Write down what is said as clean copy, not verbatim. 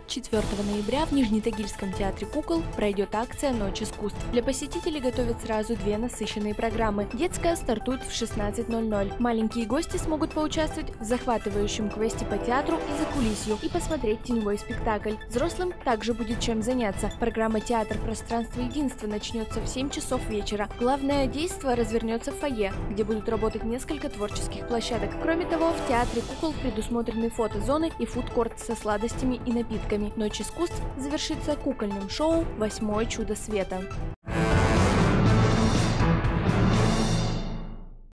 4 ноября в Нижнетагильском театре кукол пройдет акция «Ночь искусств». Для посетителей готовят сразу две насыщенные программы. Детская стартует в 16:00. Маленькие гости смогут поучаствовать в захватывающем квесте по театру и закулисью и посмотреть теневой спектакль. Взрослым также будет чем заняться. Программа «Театр. Пространство единства» начнется в 7 часов вечера. Главное действо развернется в фойе, где будут работать несколько творческих площадок. Кроме того, в театре кукол предусмотрены фотозоны и фудкорт со сладостями и напитками. Ночь искусств завершится кукольным шоу «Восьмое чудо света».